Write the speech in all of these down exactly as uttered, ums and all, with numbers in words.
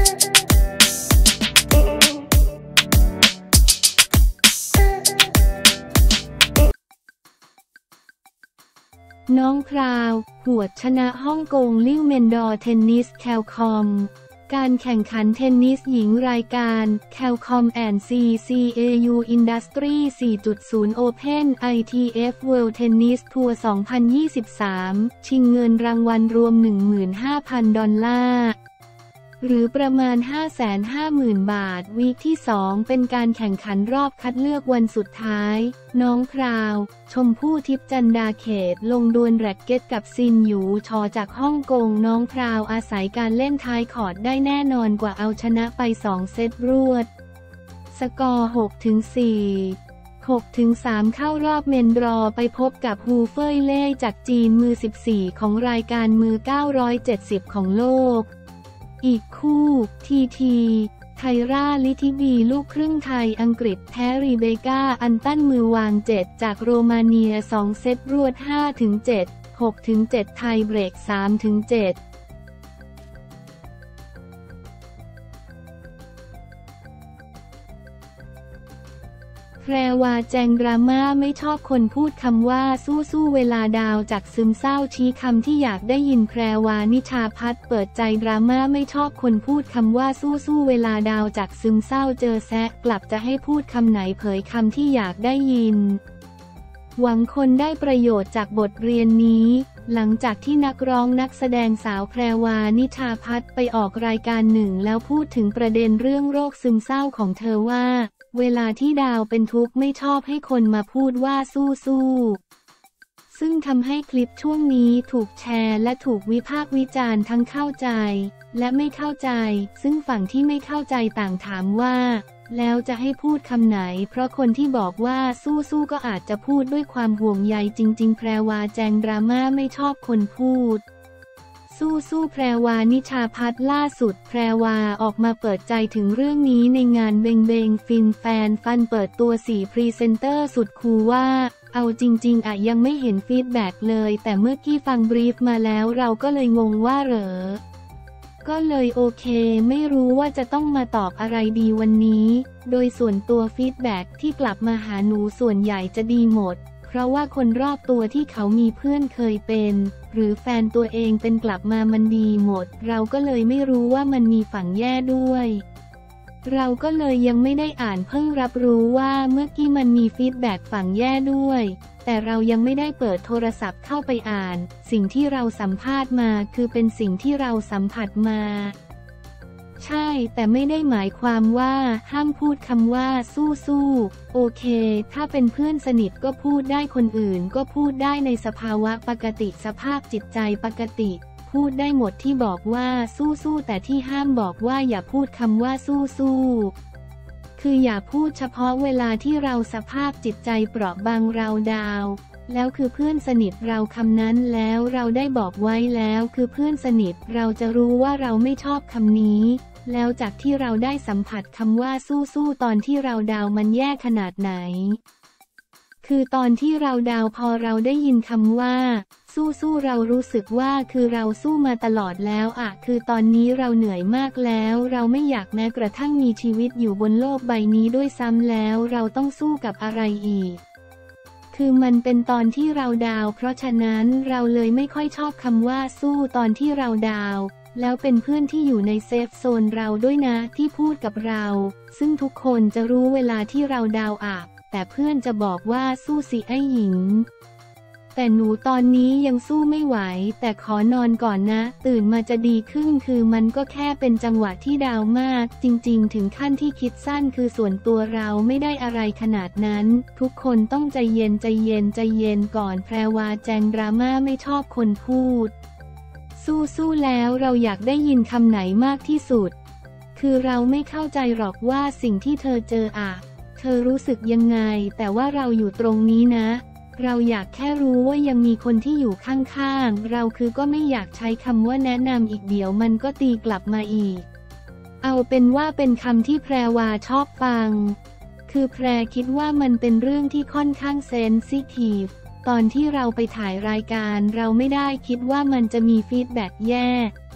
น้องพราวหวดชนะฮ่องกงลิ่วเมนดอร์เทนนิสแคลคอมการแข่งขันเทนนิสหญิงรายการ Qualcomm แอนด์ ซี ซี เอ ยู Industry โฟร์ จุด ศูนย์ Open ไอ ที เอฟ World Tennis Tour สองพันยี่สิบสาม ชิงเงินรางวัลรวม หนึ่งหมื่นห้าพัน ดอลลาร์หรือประมาณ ห้าแสนห้าหมื่น บาทวีคที่สองเป็นการแข่งขันรอบคัดเลือกวันสุดท้ายน้องพราวชมพู่ทิพย์จันดาเขตลงดวลแร็กเก็ตกับซินหยูชอจากฮ่องกงน้องพราวอาศัยการเล่นท้ายคอร์ตได้แน่นอนกว่าเอาชนะไปสองเซตรวดสกอร์ หกถึงสี่ หกถึงสาม เข้ารอบเมนดรอไปพบกับฮูเฟ่ยเล่จากจีนมือสิบสี่ของรายการมือเก้าร้อยเจ็ดสิบของโลกอีกคู่ทีทีไทร่าลิทิบีลูกครึ่งไทยอังกฤษแพ้รีเบก้าอันตันมือวางเจ็ดจากโรมาเนียสองเซตรวด ห้าถึงเจ็ด หกถึงเจ็ด ไทยเบรก สามถึงเจ็ดแพรวาแจงดราม่าไม่ชอบคนพูดคำว่าสู้ๆเวลาดาวจากซึมเศร้าชี้คำที่อยากได้ยินแพรวานิชาพัฒน์เปิดใจดราม่าไม่ชอบคนพูดคำว่าสู้ๆเวลาดาวจากซึมเศร้าเจอแซะกลับจะให้พูดคำไหนเผยคำที่อยากได้ยินหวังคนได้ประโยชน์จากบทเรียนนี้หลังจากที่นักร้องนักแสดงสาวแพรวานิชาพัฒน์ไปออกรายการหนึ่งแล้วพูดถึงประเด็นเรื่องโรคซึมเศร้าของเธอว่าเวลาที่ดาวเป็นทุกข์ไม่ชอบให้คนมาพูดว่าสู้ๆซึ่งทำให้คลิปช่วงนี้ถูกแชร์และถูกวิพากษ์วิจารณ์ทั้งเข้าใจและไม่เข้าใจซึ่งฝั่งที่ไม่เข้าใจต่างถามว่าแล้วจะให้พูดคำไหนเพราะคนที่บอกว่าสู้ๆก็อาจจะพูดด้วยความห่วงใยจริงๆแพรวาแจงดราม่าไม่ชอบคนพูดสู้ๆแพรวานิชาพัฒน์ล่าสุดแพรวาออกมาเปิดใจถึงเรื่องนี้ในงานเบงเบงฟินแฟนฟันเปิดตัวสี่พรีเซนเตอร์สุดคูลว่าเอาจริงๆอะยังไม่เห็นฟีดแบ็กเลยแต่เมื่อกี้ฟังบรีฟมาแล้วเราก็เลยงงว่าเหรอก็เลยโอเคไม่รู้ว่าจะต้องมาตอบอะไรดีวันนี้โดยส่วนตัวฟีดแบ็กที่กลับมาหาหนูส่วนใหญ่จะดีหมดเพราะว่าคนรอบตัวที่เขามีเพื่อนเคยเป็นหรือแฟนตัวเองเป็นกลับมามันดีหมดเราก็เลยไม่รู้ว่ามันมีฝั่งแย่ด้วยเราก็เลยยังไม่ได้อ่านเพิ่งรับรู้ว่าเมื่อกี้มันมีฟีดแบ็กฝั่งแย่ด้วยแต่เรายังไม่ได้เปิดโทรศัพท์เข้าไปอ่านสิ่งที่เราสัมภาษณ์มาคือเป็นสิ่งที่เราสัมผัสมาใช่แต่ไม่ได้หมายความว่าห้ามพูดคำว่าสู้ๆโอเคถ้าเป็นเพื่อนสนิทก็พูดได้คนอื่นก็พูดได้ในสภาวะปกติสภาพจิตใจปกติพูดได้หมดที่บอกว่าสู้ๆแต่ที่ห้ามบอกว่าอย่าพูดคำว่าสู้ๆคืออย่าพูดเฉพาะเวลาที่เราสภาพจิตใจเปราะบางเราดาวแล้วคือเพื่อนสนิทเราคำนั้นแล้วเราได้บอกไว้แล้วคือเพื่อนสนิทเราจะรู้ว่าเราไม่ชอบคำนี้แล้วจากที่เราได้สัมผัสคำว่าสู้ๆตอนที่เราดาวมันแย่ขนาดไหนคือตอนที่เราดาวพอเราได้ยินคำว่าสู้ๆเรารู้สึกว่าคือเราสู้มาตลอดแล้วอะคือตอนนี้เราเหนื่อยมากแล้วเราไม่อยากแม้กระทั่งมีชีวิตอยู่บนโลกใบนี้ด้วยซ้ำแล้วเราต้องสู้กับอะไรอีกคือมันเป็นตอนที่เราดาวเพราะฉะนั้นเราเลยไม่ค่อยชอบคำว่าสู้ตอนที่เราดาวแล้วเป็นเพื่อนที่อยู่ในเซฟโซนเราด้วยนะที่พูดกับเราซึ่งทุกคนจะรู้เวลาที่เราดาวอับแต่เพื่อนจะบอกว่าสู้สิไอ้หญิงแต่หนูตอนนี้ยังสู้ไม่ไหวแต่ขอนอนก่อนนะตื่นมาจะดีขึ้นคือมันก็แค่เป็นจังหวะที่ดาวมากจริงๆถึงขั้นที่คิดสั้นคือส่วนตัวเราไม่ได้อะไรขนาดนั้นทุกคนต้องใจเย็นใจเย็นใจเย็นก่อนแพรวาแจงดราม่าไม่ชอบคนพูดสู้ๆแล้วเราอยากได้ยินคำไหนมากที่สุดคือเราไม่เข้าใจหรอกว่าสิ่งที่เธอเจออะเธอรู้สึกยังไงแต่ว่าเราอยู่ตรงนี้นะเราอยากแค่รู้ว่ายังมีคนที่อยู่ข้างๆเราคือก็ไม่อยากใช้คำว่าแนะนำอีกเดี๋ยวมันก็ตีกลับมาอีกเอาเป็นว่าเป็นคำที่แพรวาชอบฟังคือแพรคิดว่ามันเป็นเรื่องที่ค่อนข้างเซนซิทีฟตอนที่เราไปถ่ายรายการเราไม่ได้คิดว่ามันจะมีฟีดแบ็กแย่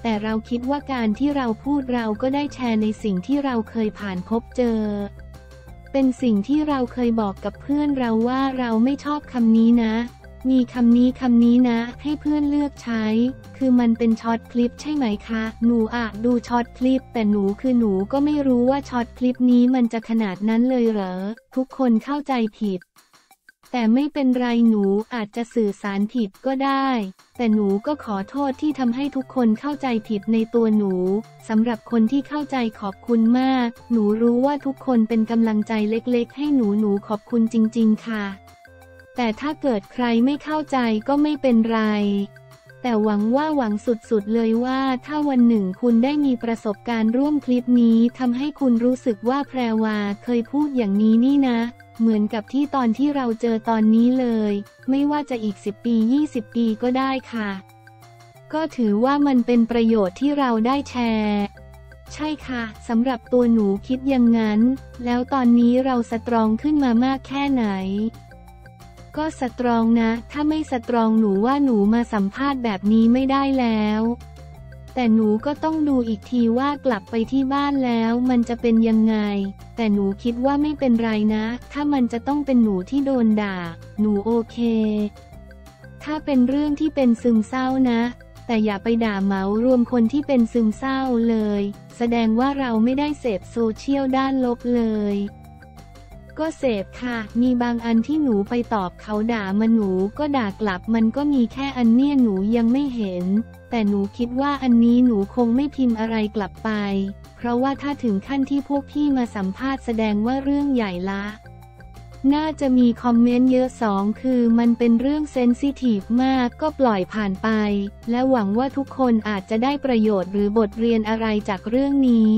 แต่เราคิดว่าการที่เราพูดเราก็ได้แชร์ในสิ่งที่เราเคยผ่านพบเจอเป็นสิ่งที่เราเคยบอกกับเพื่อนเราว่าเราไม่ชอบคำนี้นะมีคำนี้คำนี้นะให้เพื่อนเลือกใช้คือมันเป็นช็อตคลิปใช่ไหมคะหนูอะดูช็อตคลิปแต่หนูคือหนูก็ไม่รู้ว่าช็อตคลิปนี้มันจะขนาดนั้นเลยเหรอทุกคนเข้าใจผิดแต่ไม่เป็นไรหนูอาจจะสื่อสารผิดก็ได้แต่หนูก็ขอโทษที่ทำให้ทุกคนเข้าใจผิดในตัวหนูสำหรับคนที่เข้าใจขอบคุณมากหนูรู้ว่าทุกคนเป็นกำลังใจเล็กๆให้หนูหนูขอบคุณจริงๆค่ะแต่ถ้าเกิดใครไม่เข้าใจก็ไม่เป็นไรแต่หวังว่าหวังสุดๆเลยว่าถ้าวันหนึ่งคุณได้มีประสบการณ์ร่วมคลิปนี้ทำให้คุณรู้สึกว่าแพรวาเคยพูดอย่างนี้นี่นะเหมือนกับที่ตอนที่เราเจอตอนนี้เลยไม่ว่าจะอีกสิบปียี่สิบปีก็ได้ค่ะก็ถือว่ามันเป็นประโยชน์ที่เราได้แชร์ใช่ค่ะสำหรับตัวหนูคิดอย่างนั้นแล้วตอนนี้เราสตรองขึ้นมามากแค่ไหนก็สตรองนะถ้าไม่สตรองหนูว่าหนูมาสัมภาษณ์แบบนี้ไม่ได้แล้วแต่หนูก็ต้องดูอีกทีว่ากลับไปที่บ้านแล้วมันจะเป็นยังไงแต่หนูคิดว่าไม่เป็นไรนะถ้ามันจะต้องเป็นหนูที่โดนด่าหนูโอเคถ้าเป็นเรื่องที่เป็นซึมเศร้านะแต่อย่าไปด่าเหมารวมคนที่เป็นซึมเศร้าเลยแสดงว่าเราไม่ได้เสพโซเชียลด้านลบเลยก็เสพค่ะมีบางอันที่หนูไปตอบเขาด่ามาหนูก็ด่ากลับมันก็มีแค่อันเนี้ยหนูยังไม่เห็นแต่หนูคิดว่าอันนี้หนูคงไม่พิมพ์อะไรกลับไปเพราะว่าถ้าถึงขั้นที่พวกพี่มาสัมภาษณ์แสดงว่าเรื่องใหญ่ละน่าจะมีคอมเมนต์เยอะสองคือมันเป็นเรื่องเซนซิทีฟมากก็ปล่อยผ่านไปและหวังว่าทุกคนอาจจะได้ประโยชน์หรือบทเรียนอะไรจากเรื่องนี้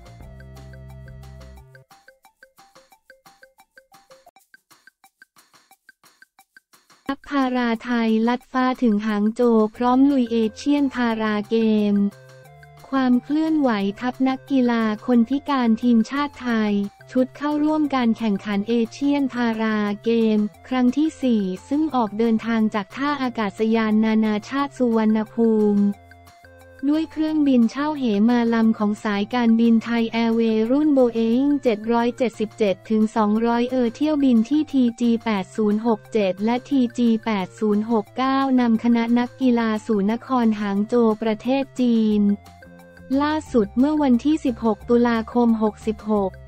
นักพาราไทยลัดฟ้าถึงหางโจวพร้อมลุยเอเชียนพาราเกมความเคลื่อนไหวทัพนักกีฬาคนพิการทีมชาติไทยชุดเข้าร่วมการแข่งขันเอเชียนพาราเกมครั้งที่สี่ซึ่งออกเดินทางจากท่าอากาศยานนานาชาติสุวรรณภูมิด้วยเครื่องบินเช่าเหมาลำของสายการบินไทยแอร์เวย์รุ่นโบเองเจ็ดร้อยเจ็ดสิบเจ็ดถึงสองร้อยเออเที่ยวบินที่ ที จี แปดศูนย์หกเจ็ด และ ที จี แปดศูนย์หกเก้า นำคณะนักกีฬาสู่นครหางโจวประเทศจีนล่าสุดเมื่อวันที่สิบหกตุลาคมหกสิบหก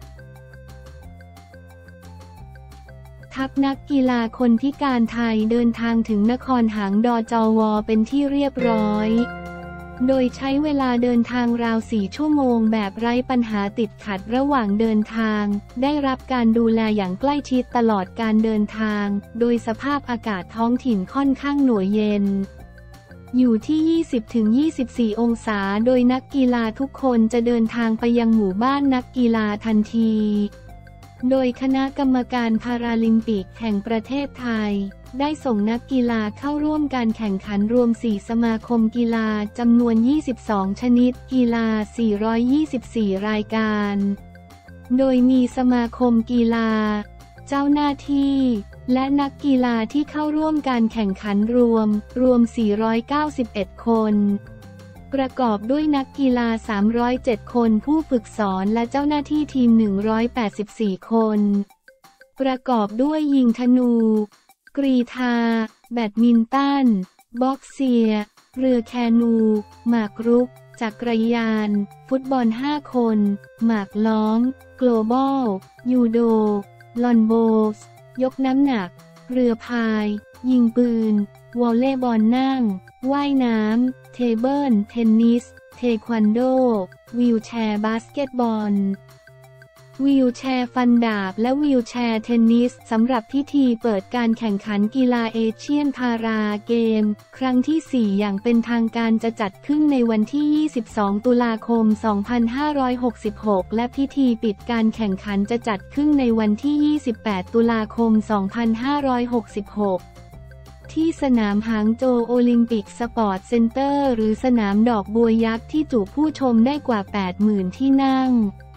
ทัพนักกีฬาคนพิการไทยเดินทางถึงนครหางดอจอวอเป็นที่เรียบร้อยโดยใช้เวลาเดินทางราวสี่ชั่วโมงแบบไร้ปัญหาติดขัดระหว่างเดินทางได้รับการดูแลอย่างใกล้ชิดตลอดการเดินทางโดยสภาพอากาศท้องถิ่นค่อนข้างหน่วยเย็นอยู่ที่ ยี่สิบถึงยี่สิบสี่ องศาโดยนักกีฬาทุกคนจะเดินทางไปยังหมู่บ้านนักกีฬาทันทีโดยคณะกรรมการพาราลิมปิกแห่งประเทศไทยได้ส่งนักกีฬาเข้าร่วมการแข่งขันรวมสี่สมาคมกีฬาจำนวนยี่สิบสองชนิดกีฬาสี่ร้อยยี่สิบสี่รายการโดยมีสมาคมกีฬาเจ้าหน้าที่และนักกีฬาที่เข้าร่วมการแข่งขันรวมรวมสี่ร้อยเก้าสิบเอ็ดคนประกอบด้วยนักกีฬาสามร้อยเจ็ดคนผู้ฝึกสอนและเจ้าหน้าที่ทีมหนึ่งร้อยแปดสิบสี่คนประกอบด้วยยิงธนูกรีฑาแบดมินตันบ็อกเซียเรือแคนูหมากรุกจักรยานฟุตบอลห้าคนหมากล้อมโกลบอลยูโดลอนโบสยกน้ำหนักเรือพายยิงปืนวอลเลย์บอลนั่งว่ายน้ำเทเบิลเทนนิสเทควันโดวีลแชร์บาสเกตบอลวีลแชร์ฟันดาบและวีลแชร์เทนนิสสำหรับพิธีเปิดการแข่งขันกีฬาเอเชียนพาราเกมครั้งที่สี่อย่างเป็นทางการจะจัดขึ้นในวันที่ยี่สิบสองตุลาคมสองพันห้าร้อยหกสิบหกและพิธีปิดการแข่งขันจะจัดขึ้นในวันที่ยี่สิบแปดตุลาคมสองพันห้าร้อยหกสิบหกที่สนามหางโจวโอลิมปิกสปอร์ตเซ็นเตอร์หรือสนามดอกบัวยักษ์ที่จุผู้ชมได้กว่า แปดหมื่น ที่นั่ง